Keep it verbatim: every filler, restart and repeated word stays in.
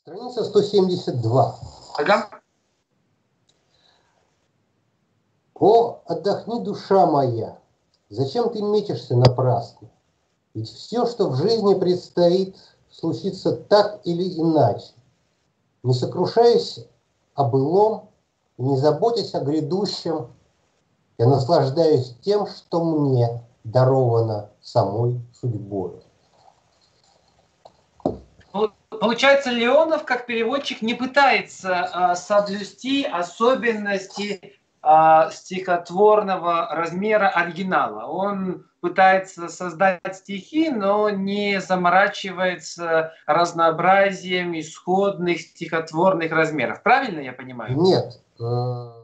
Страница сто семьдесят два. Ага. О, отдохни, душа моя, зачем ты мечешься напрасно? Ведь все, что в жизни предстоит, случится так или иначе. Не сокрушаясь о былом и не заботясь о грядущем, я наслаждаюсь тем, что мне даровано самой судьбой. Получается, Леонов, как переводчик, не пытается э, соблюсти особенности э, стихотворного размера оригинала. Он пытается создать стихи, но не заморачивается разнообразием исходных стихотворных размеров. Правильно я понимаю? Нет.